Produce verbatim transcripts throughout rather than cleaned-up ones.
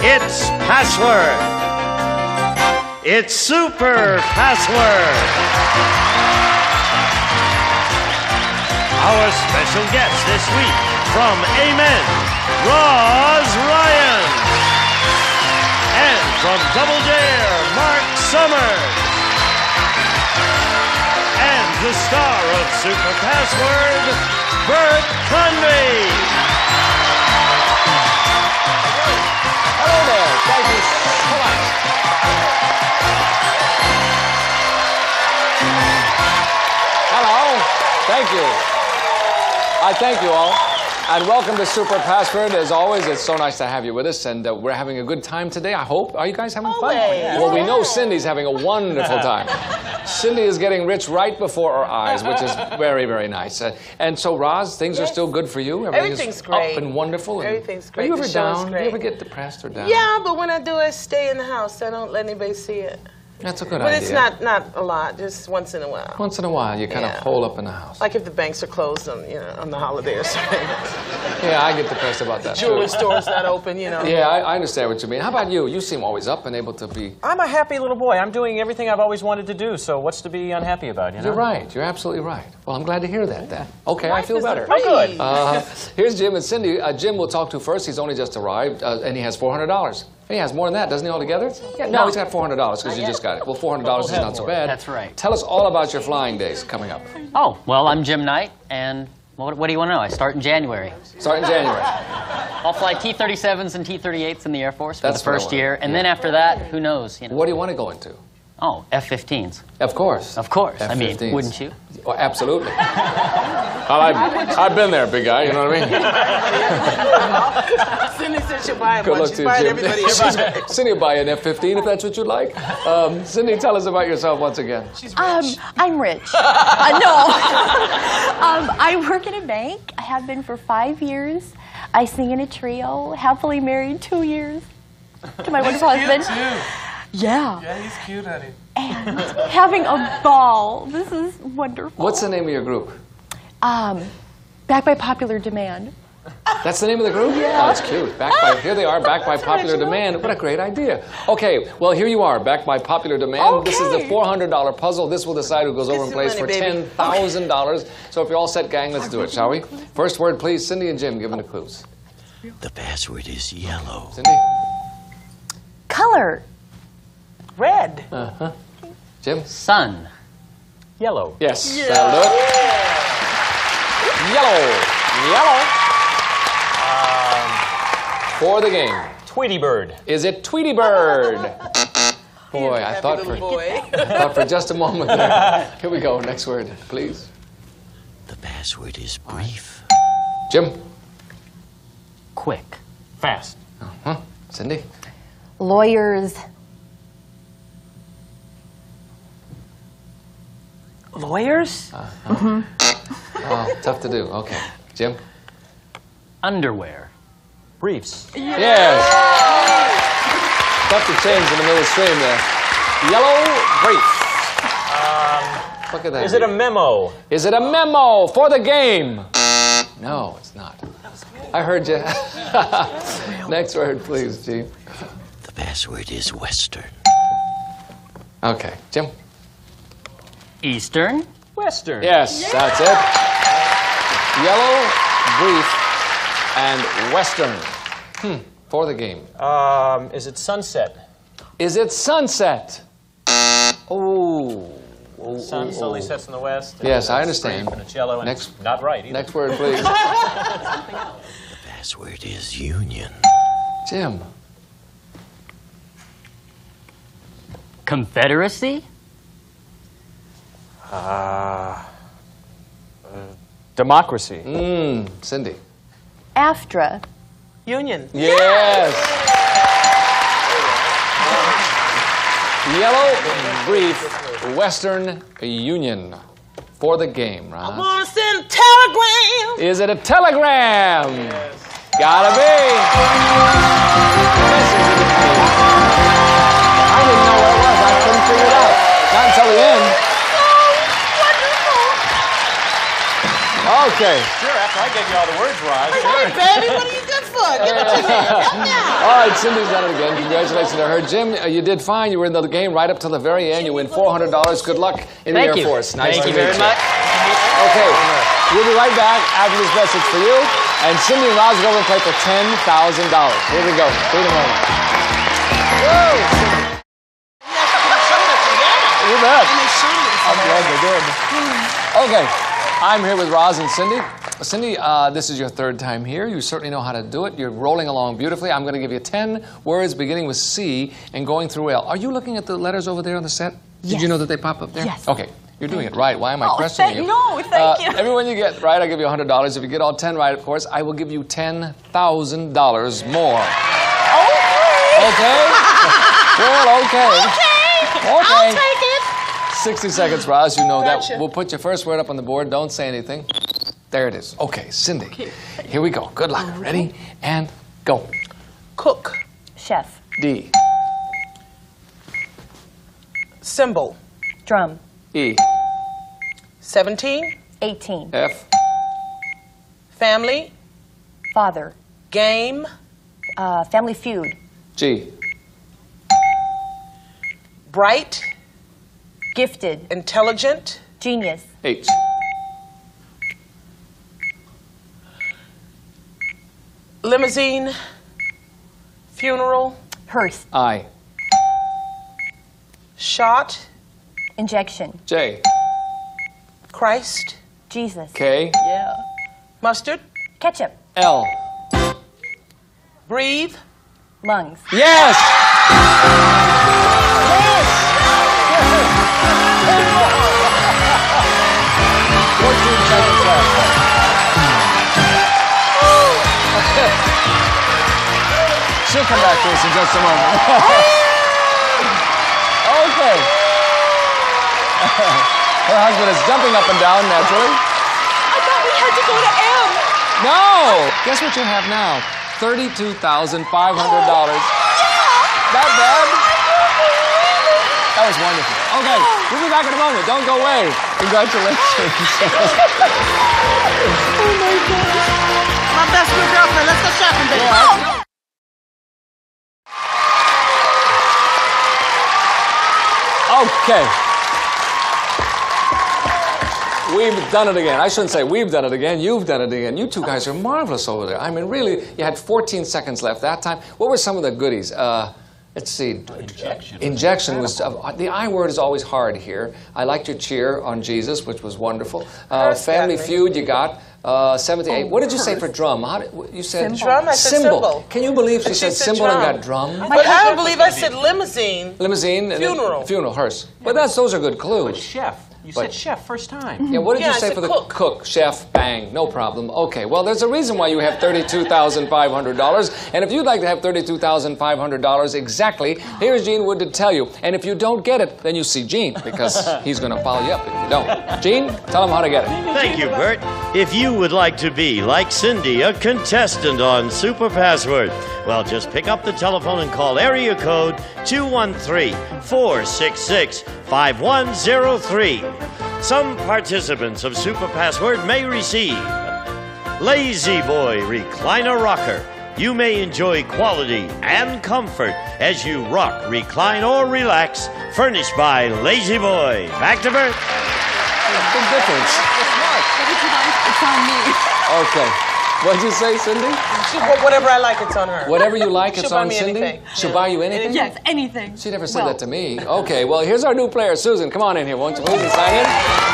It's Password. It's Super Password. Our special guest this week from Amen, Roz Ryan. And from Double Dare, Marc Summers. And the star of Super Password, Bert Convy. Hello there. Thank you so much. Hello. Thank you. I thank you all. And welcome to Super Password. As always, it's so nice to have you with us, and uh, we're having a good time today, I hope. Are you guys having fun? Always. Well, we know Cindy's having a wonderful time. Cindy is getting rich right before our eyes, which is very, very nice. Uh, and so, Roz, things Yes. are still good for you? Everything's great. Up and wonderful? And Everything's great. Are you The ever show's down? Do great. you ever get depressed or down? Yeah, but when I do, I stay in the house. I don't let anybody see it. That's a good But idea. it's not, not a lot, just once in a while. Once in a while, you kind Yeah. of hole up in the house. Like if the banks are closed on, you know, on the holiday or something. Yeah, I get depressed about that, Jewelry too. store's not open, you know. Yeah, I, I understand what you mean. How about you? You seem always up and able to be... I'm a happy little boy. I'm doing everything I've always wanted to do, so what's to be unhappy about, you know? You're right. You're absolutely right. Well, I'm glad to hear that, then. Okay, I feel is a better. breeze. Oh, good. Uh, here's Jim and Cindy. Uh, Jim we'll talk to first. He's only just arrived, uh, and he has four hundred dollars. He has more than that, doesn't he, altogether? Yeah, no, No. he's got four hundred dollars because you just got it. Well, four hundred dollars is We'll have not so more. bad. That's right. Tell us all about your flying days coming up. Oh, well, I'm Jim Knight, and what, what do you want to know? I start in January. Start in January. I'll fly T thirty-sevens and T thirty-eights in the Air Force for That's the what I first wanted. year, and Yeah. then after that, who knows? You know? What do you want to go into? Oh, F fifteens. Of course. Of course. I mean, F fifteens. wouldn't you? Oh, absolutely. Well, I've, I've been there, big guy, you know what I mean? Cindy said she'll buy Good one. luck She's to you, buying Jim. everybody. She's- Cindy will buy an F fifteen if that's what you'd like. Um, Cindy, tell us about yourself once again. Um, I'm rich. uh, no. um, I work in a bank. I have been for five years. I sing in a trio. Happily married two years to my wonderful husband. Yeah. Yeah, he's cute, honey. And having a ball. This is wonderful. What's the name of your group? Um, back by popular demand. That's the name of the group? Yeah. Oh, that's cute. Backed by, here they are, backed by popular demand. What a great idea. Okay, well, here you are, backed by popular demand. Okay. This is the four hundred dollar puzzle. This will decide who goes over and some plays money, for baby. ten thousand dollars. So if you're all set, gang, let's do it, shall we? First word, please. Cindy and Jim, give them the clues. The password is yellow. Cindy? Color. Red. Uh-huh. Jim? Sun. Yellow. Yes, that'll do it. Yellow. Yellow. For the game. Tweety Bird. Is it Tweety Bird? Boy, I Happy thought little for, boy. I thought for just a moment there. Here we go. Next word, please. The password is brief. Jim? Quick. Fast. Uh-huh. Cindy? Lawyers. Lawyers? Uh-huh. Oh, tough to do. Okay. Jim? Underwear. Briefs. Yes. Tough to change in the middle of the stream there. Yellow brief. Um, Look at that. Is it a memo? Is it a memo for the game? No, it's not. I heard you. Next word, please, Chief. The password is western. Okay. Jim? Eastern. Western. Yes, that's it. Yellow, brief, and western. Hmm. For the game. Um, is it sunset? Is it sunset? Oh. Oh, Sun oh, slowly oh. sets in the west. and Yes, I it's understand. brief And it's yellow and Next- it's not right either. Next word, please. The password is union. Jim. Confederacy. Uh, uh, democracy. Mmm. Cindy. AFTRA. Union. Yes. Yellow, brief, Western Union. For the game, I right? want to send a telegram. Is it a telegram? Gotta be. I didn't know where it was. I couldn't figure it out. Not until the end. Okay. Sure, after I gave you all the words, Roz. Hey, baby, what are you good foot. Give it to me. Yeah. All right, Cindy's done it again. Congratulations to her. Jim, uh, you did fine. You were in the game right up till the very end. You win four hundred dollars. Good luck in Thank the you. Air Force. Nice Thank to you meet very much. Okay, we'll be right back after this message for you. And Cindy and Roz will go over and play for ten thousand dollars. Here we go. Wait a moment. Whoa! You bet. I'm glad they did. Okay, I'm here with Roz and Cindy. Cindy, uh, this is your third time here. You certainly know how to do it. You're rolling along beautifully. I'm going to give you ten words beginning with C and going through L. Are you looking at the letters over there on the set? Did Yes. you know that they pop up there? Yes. Okay, you're doing it right. Why am I Oh, questioning thank- you? no, thank Uh, you. Everyone you get right, I'll give you one hundred dollars. If you get all ten right, of course, I will give you ten thousand dollars more. Okay. Okay? Well, okay. Okay. Okay. I'll take it. sixty seconds, Roz. You know Gotcha. that. We'll put your first word up on the board. Don't say anything. There it is. Okay, Cindy. Here we go. Good luck. Ready? And go. Cook. Chef. D. Symbol. Drum. E. seventeen. eighteen. F. Family. Father. Game. Uh, family Feud. G. Bright. Gifted. Intelligent. Genius. H. Limousine. Funeral. Hearse. I. Shot. Injection. J. Christ. Jesus. K. Yeah. Mustard. Ketchup. L. Breathe. Lungs. Yes! fourteen seconds left. She'll come back to us in just a moment. Okay. Her husband is jumping up and down naturally. I thought we had to go to M. No! Guess what you have now? thirty-two thousand five hundred dollars. Not bad. That was wonderful. Okay, we'll be back in a moment. Don't go away. Congratulations. My best friend girlfriend. Let's go shopping, baby. Okay. We've done it again. I shouldn't say we've done it again. You've done it again. You two guys are marvelous over there. I mean, really, you had fourteen seconds left that time. What were some of the goodies? Uh, let's see. Injection. Injection was, uh, the I word is always hard here. I liked your cheer on Jesus, which was wonderful. Uh, Hearse Family got me. Feud, you got. Uh, seventy-eight. What did you say for drum? How did, you said Drum, I said symbol. Can you believe she But she said said symbol drum. and got drum? But I don't believe I said limousine. Limousine. and then- Funeral. Funeral, hearse. But that's, those are good clues. Chef. You But- said chef first time. Yeah, what did Yeah, you I say said for the cook. cook? Chef, bang, no problem. Okay, well, there's a reason why you have thirty-two thousand five hundred dollars. And if you'd like to have thirty-two thousand five hundred dollars exactly, here's Gene Wood to tell you. And if you don't get it, then you see Gene, because he's going to follow you up if you don't. Gene, tell him how to get it. Thank you, Bert. If you would like to be, like Cindy, a contestant on Super Password, well, just pick up the telephone and call area code two one three, four six six, five one zero three. Some participants of Super Password may receive Lazy Boy Recliner Rocker. You may enjoy quality and comfort as you rock, recline, or relax, furnished by Lazy Boy. Back to Bert. Big difference. It's on me. Okay. What'd you say, Cindy? She, whatever I like, it's on her. Whatever you like, it's She'll buy on me Cindy? anything. She'll buy you anything? Yes, anything. She never said Well, that to me. Okay, well, here's our new player, Susan. Come on in here, won't you please, and sign in?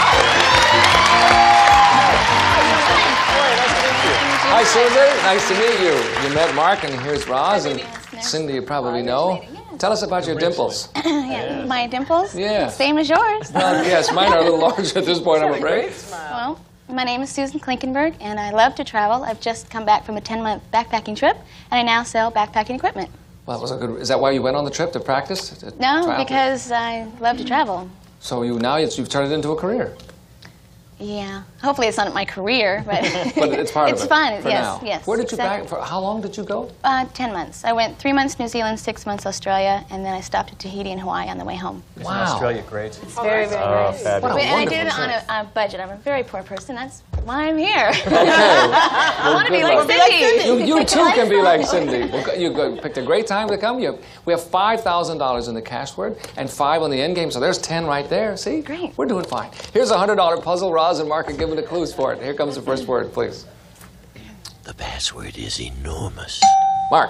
Hi, Susan. Nice to meet you. You met Mark, and here's Roz, and Cindy you probably know. Tell us about your dimples. Yeah, my dimples? Yeah. Same as yours. Well, yes, mine are a little larger at this point, I'm afraid. Well, my name is Susan Klinkenberg, and I love to travel. I've just come back from a ten-month backpacking trip, and I now sell backpacking equipment. Well, that was a good. Is that why you went on the trip to practice? To No, travel? because I love to travel. So you now it's, you've turned it into a career. Yeah. Hopefully it's not my career, but, But it's part it's of it. fun. For yes, now. yes. Where did you exactly. back? For how long did you go? Uh, ten months. I went three months New Zealand, six months Australia, and then I stopped at Tahiti and Hawaii on the way home. Wow. Australia great? It's very, very Oh, nice. fabulous. What a and I did it wonderful on trip. a, a budget. I'm a very poor person. That's why I'm here. Okay. I want to be like Cindy. You, you too can be like Cindy. Well, you go- picked a great time to come. You, we have five thousand dollars in the cash word and five on the end game, so there's ten right there. See? Great. We're doing fine. Here's a one hundred dollar puzzle. Roz and Mark are giving the clues for it. Here comes the first word, please. The password is enormous. Mark.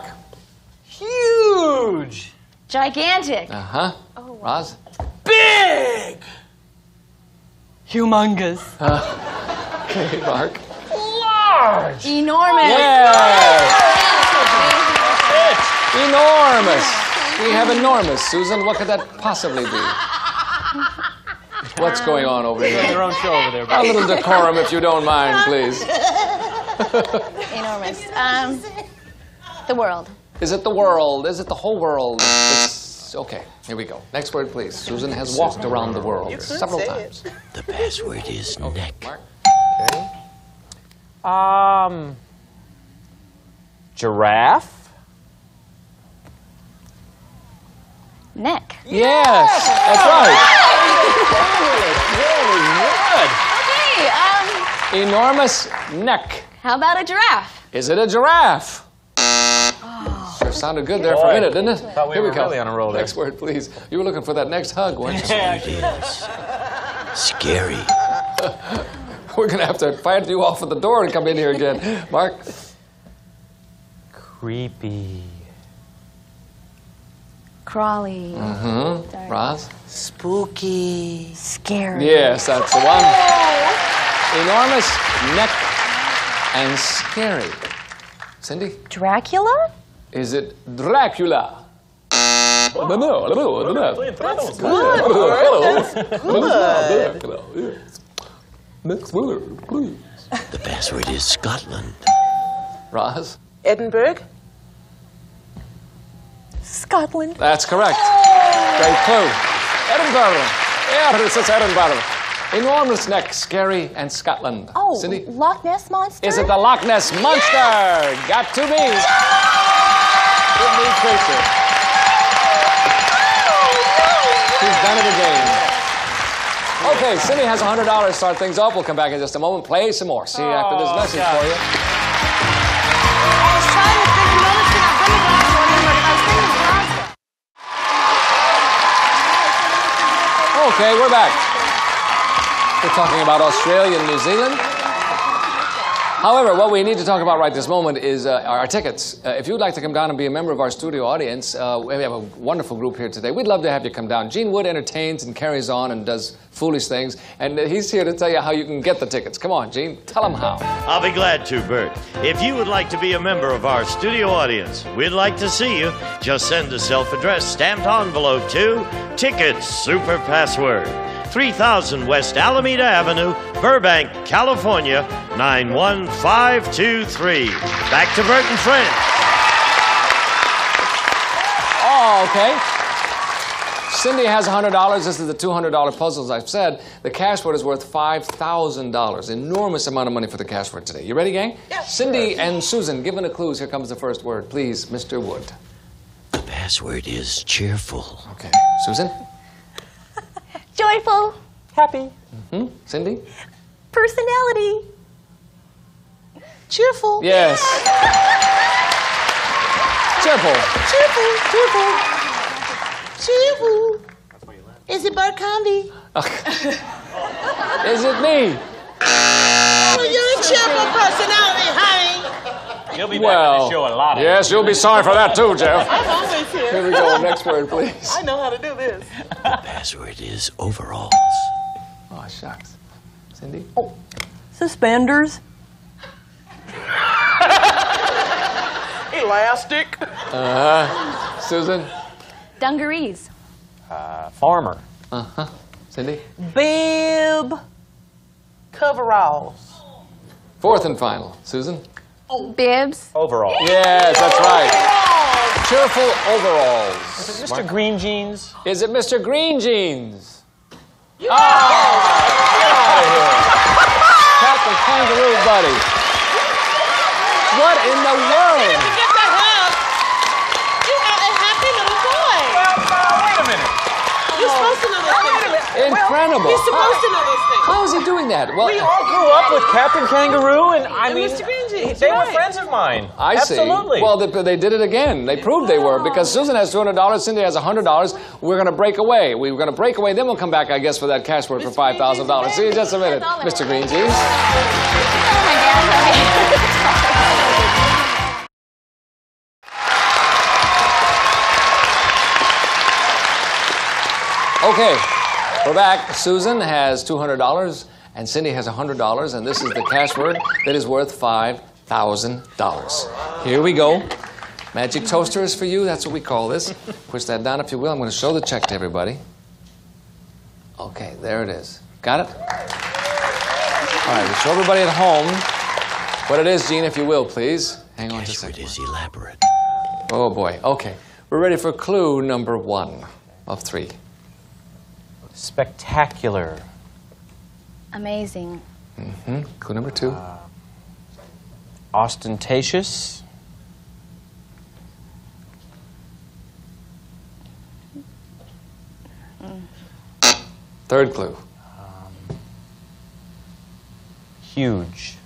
Huge. Gigantic. Uh-huh. Oh, wow. Roz. Big. Humongous. Okay, Mark. Large. Enormous. Yes! Enormous. We have enormous. Susan, what could that possibly be? What's going on over You're on here? your own show over there, A bro. little decorum, if you don't mind, please. Enormous. Um, the world. Is it the world? Is it the whole world? It's, okay, here we go. Next word, please. Susan has walked around the world You could several say times. it. The password is neck. Mark. Okay. Um. Giraffe. Neck. Yes, that's right. Hey, um, Enormous neck. how about a giraffe? Is it a giraffe? Sure sounded good there for a Boy. minute, didn't it? Thought we Here were we go. really on a roll there. Next word, please. You were looking for that next hug, weren't you? It is scary. We're going to have to fight you off at the door and come in here again. Mark? Creepy. Crawly. Mm-hmm. Roz? Spooky. Scary. Yes, that's the one. Enormous neck and scary. Cindy? Dracula? Is it Dracula? No, no, no, no, no. That's good. That's good. Next word, please. The password is Scotland. Roz? Edinburgh. Scotland. That's correct. Great clue. Edinburgh. Yeah, this is Edinburgh. Enormous neck, scary, and Scotland. Oh, Cindy? Loch Ness Monster? Is it the Loch Ness Monster? Got to be. Good neat creature. He's done it again. Okay, Cindy has one hundred dollars to start things off. We'll come back in just a moment. Play some more. See you after this Oh, message God. for you. I was trying to think another thing. I've done the last one, but I was thinking the last one. Okay, we're back. We're talking about Australia and New Zealand. However, what we need to talk about right this moment is uh, our tickets. Uh, if you'd like to come down and be a member of our studio audience, uh, we have a wonderful group here today. We'd love to have you come down. Gene Wood entertains and carries on and does foolish things, and uh, he's here to tell you how you can get the tickets. Come on, Gene, tell them how. I'll be glad to, Bert. If you would like to be a member of our studio audience, we'd like to see you. Just send a self-addressed stamped envelope to Tickets Super Password, three thousand West Alameda Avenue, Burbank, California, nine one five two three. Back to Bert and Friends. Oh, okay. Cindy has one hundred dollars. This is the two hundred dollar puzzle, as I've said. The cash word is worth five thousand dollars. Enormous amount of money for the cash word today. You ready, gang? Yes. Cindy and Susan, given the clues, here comes the first word. Please, Mister Wood. The password is cheerful. Okay. Susan? Joyful. Happy. Hmm? Cindy? Personality. Cheerful. Yes. Cheerful. Cheerful. Cheerful. Cheerful. Is it Bert Convy? Is it me? Well, you're a cheerful personality, honey. You'll be back Well, on the show a lot. yes, you'll be sorry for that too, Jeff. I'm always Here here. we go. Next word, please. I know how to do this. The password is overalls. Oh, shucks. Cindy? Suspenders. Elastic. Uh-huh. Susan? Dungarees. Uh, farmer. Uh-huh. Cindy? Bib. Coveralls. Fourth and final. Susan? Bibs. Overall. Yes, that's right. Cheerful overalls. Mister Green Jeans. Is it Mister Green Jeans? Oh! Get out of here. Captain Kangaroo Buddy. What in the world? Get the hell. You are a happy little boy. Well, uh, wait a minute. You're supposed to know this. Incredible. He's supposed to know those things. How is he doing that? Well, We all grew up with Captain Kangaroo, and I And mean, Mister Benji, they were right. friends of mine. I Absolutely. see. Well, they, they did it again. They proved they were because Susan has two hundred dollars, Cindy has one hundred dollars. We're going to break away. We're going to break away, then we'll come back, I guess, for that cash word for five thousand dollars. See you in just a minute, Mister Green Jeans. Oh my God. Okay, we're back. Susan has two hundred dollars and Cindy has one hundred dollars, and this is the cash word that is worth five thousand dollars. Here we go. Magic toaster is for you. That's what we call this. Push that down if you will. I'm going to show the check to everybody. Okay, there it is. Got it? All right, we'll show everybody at home what it is, Gene, if you will, please. Hang on just a second. is elaborate. Oh, boy. Okay, we're ready for clue number one of three. Spectacular. Amazing. Mm-hmm. Clue number two. Uh, ostentatious. Third clue. Um, huge.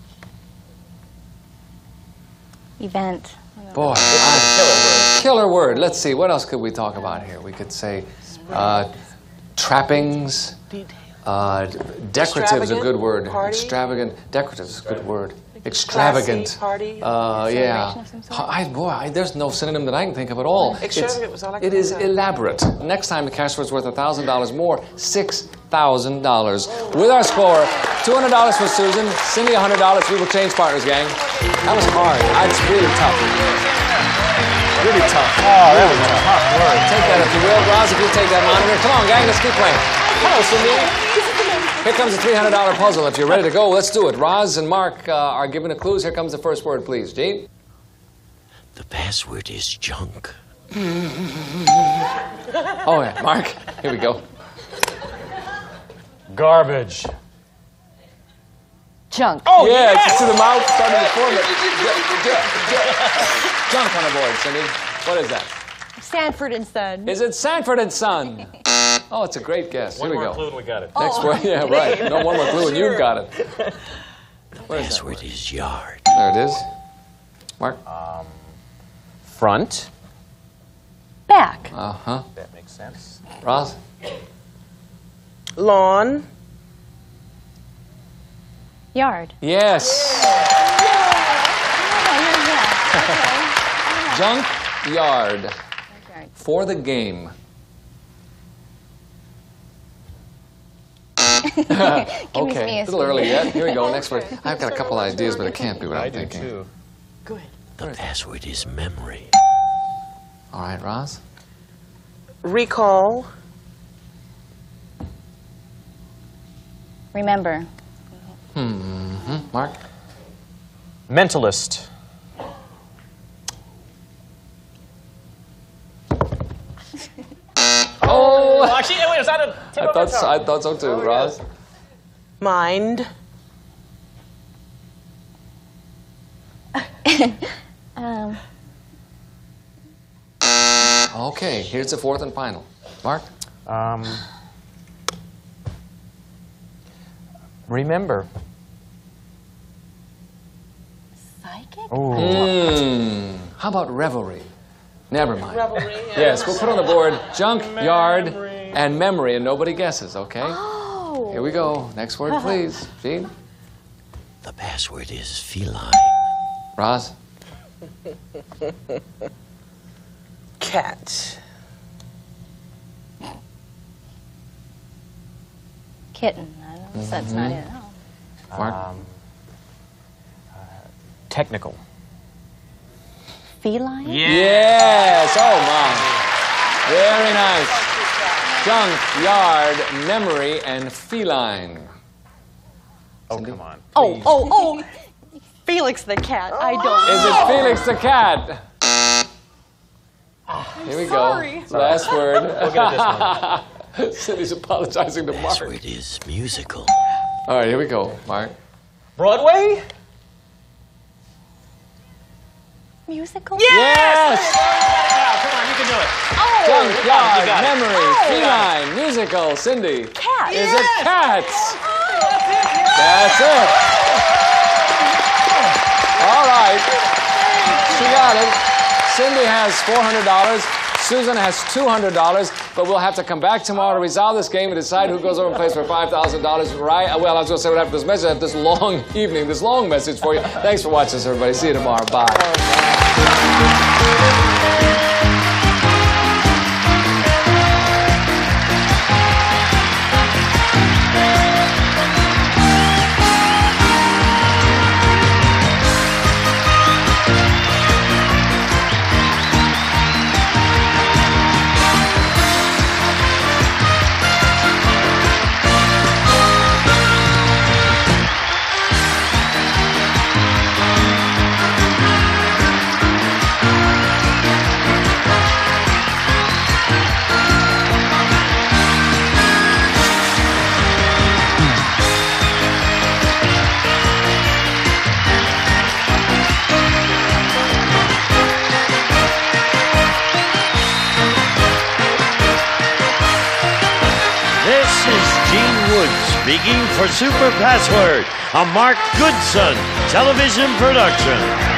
Event. Boy, I- killer word. Let's see, what else could we talk about here? We could say uh, trappings. Uh, decorative is a good word. Party? Extravagant. Decorative is a good word. Extravagant. Classy, party. Uh, yeah. Celebration of some sort? I, boy, I, there's no synonym that I can think of at all. Extravagant It's- was all I It could is think of. elaborate. Next time the cash word's worth one thousand dollars more, six thousand dollars. With our score, two hundred dollars for Susan, Cindy one hundred dollars. We will change partners, gang. That was hard. It's really tough. Really tough. Oh, that was a tough word. Take that if you will. Roz, if you take that monitor. Come on, gang, let's keep playing. Hello, Cindy. Here comes a three hundred dollar puzzle. If you're ready to go, let's do it. Roz and Mark uh, are giving the clues. Here comes the first word, please. Gene? The password is junk. Oh, yeah. Mark, here we go. Garbage. Junk. Oh, yeah, yes! it's to the mouth, starting to form it. Junk on the board, Cindy. What is that? Sanford and Son. Is it Sanford and Son? Oh, it's a great guess. Here One we more go. clue and we got it. Next word. Yeah, right. No one more clue and you've got it. What is that Password word? is yard. There it is. Mark? Front. Back. Uh-huh. That makes sense. Roz? Lawn. Yard. Yes. Junk yard. For the game. Give me some Okay, a E S little P. early yet. Here we go. Next word. I've got a couple ideas, but it can't be what I I'm do thinking. too. The password is memory. All right, Roz? Recall. Remember. Mm-hmm. Mark? Mentalist. Oh! Actually, wait, is that a tip I of thought the so, tongue? I thought so too, Roz. Mind. Um, Okay, here's the fourth and final. Mark? Um, remember. Psychic? Oh. Hmm. How about revelry? Never mind. Revelry. Yeah. Yes, we'll put on the board junk, yard, and memory, and nobody guesses, okay? Oh. Here we go. Next word, please. Gene? The password is feline. Roz? Cat. kitten. I don't know. That's not it. No. Mark? Um, uh, technical. Feline? Yes! Oh, my. Very nice. Junk, yard, memory, and feline. Oh, Cindy? come on. Oh, oh, oh. Felix the cat. I don't Is it Felix the cat? Here we sorry. go. Last word. We'll get this one. Cindy's apologizing to Mark. Password is musical. All right, here we go. Mark. Broadway? Musical? Yes! Yeah, come on, you can do it. Oh, junkyard, got it. memory, Oh. feline, musical. Cindy. Cat. Is it cats? That's it. All right. She got it. Cindy has four hundred dollars. Susan has two hundred dollars. But we'll have to come back tomorrow to resolve this game and decide who goes over and plays for five thousand dollars. Right? Well, I was going to say right after this message, I have this long evening, this long message for you. Thanks for watching us, everybody. See you tomorrow. Bye. Speaking for Super Password, a Mark Goodson television production.